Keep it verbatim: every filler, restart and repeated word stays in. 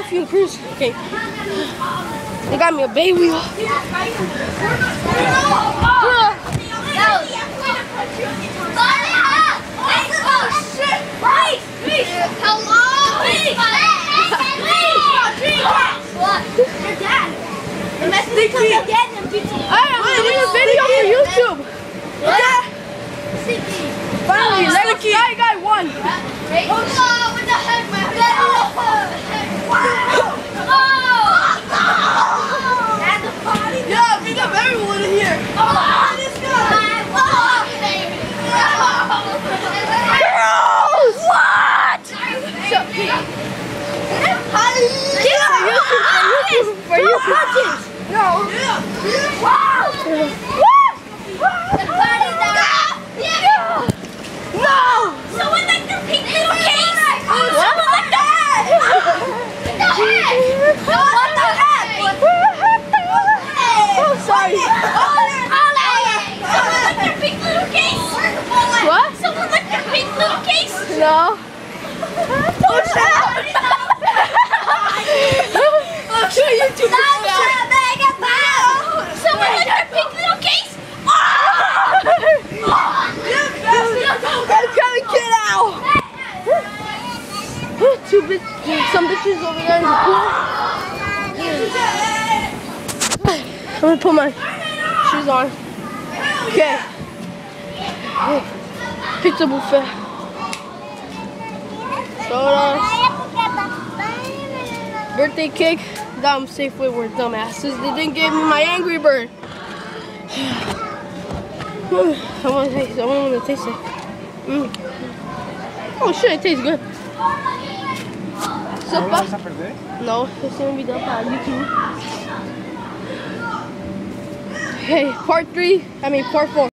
Matthew and Cruz. Okay. They got me a baby. Hello. Your dad. Wait, I'm doing a video for YouTube. Yeah. Finally, let us guy guy won. Oh, what the heck, man? That's a party. Yeah, beat up everyone in here. Oh, this guy. Girls! What? For YouTube, for YouTube. No. Wow. The party's out. No. Someone like the pink little case. What? Someone like that. What the heck? What the heck? Oh, sorry. Someone like their pink little case. What? Someone like their pink little case. No. Oh, shut up. I'll show you two. Someone like their pink little case. I'm trying to get out. Two bitches, some bitches over there in the pool. I'm gonna put my shoes on. Okay. Pizza buffet. Soda. Birthday cake. Dumb Safeway were dumbasses. They didn't give me my Angry Bird. I want to taste it. I want to taste it. Mm. Oh shit, it tastes good. Sopa? No, it's gonna be done on YouTube. Hey, part three. I mean, part four.